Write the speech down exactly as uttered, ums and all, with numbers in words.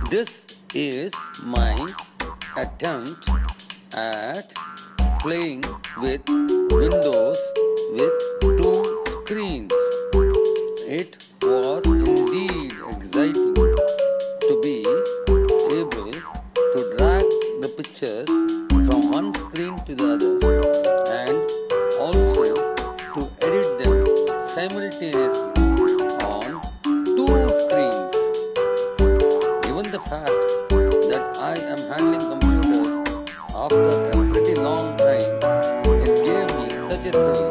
This is my attempt at playing with Windows with two screens. It was indeed exciting to be able to drag the pictures from one screen to the other and also to edit them simultaneously on two screens. Given the fact that I am handling computers after a pretty long time, it gave me such a thrill